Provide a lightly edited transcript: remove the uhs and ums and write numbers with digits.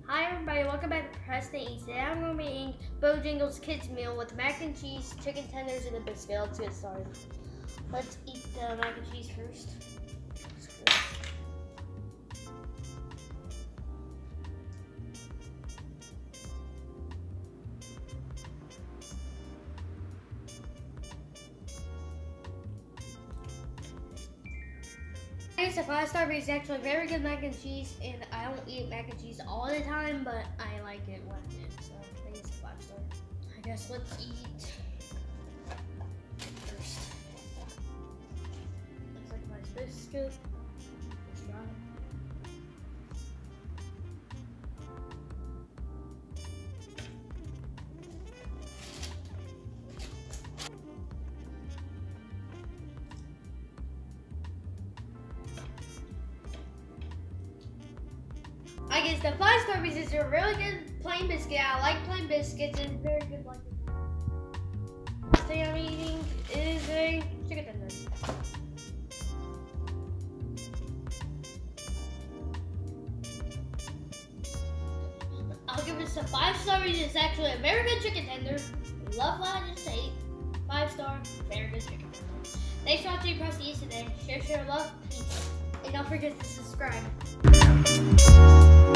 Hi everybody, welcome back to Preston Eats. Today I'm going to be eating Bojangles Kids Meal with mac and cheese, chicken tenders, and a biscuit. Let's get started. Let's eat the mac and cheese first. It's a 5-star because it's actually very good mac and cheese, and I don't eat mac and cheese all the time, but I like it when I do, so I think it's a 5-star. I guess let's eat first. Looks like a nice biscuit. Let's try it. I guess the 5-star because it's a really good plain biscuit. I like plain biscuits and very good like it. Next thing I'm eating is a chicken tender. I'll give this a 5-star because it's actually a very good chicken tender. Love what I just ate. 5-star, very good chicken tender. Thanks for watching Preston Eats today. Share, love, peace. And don't forget to subscribe.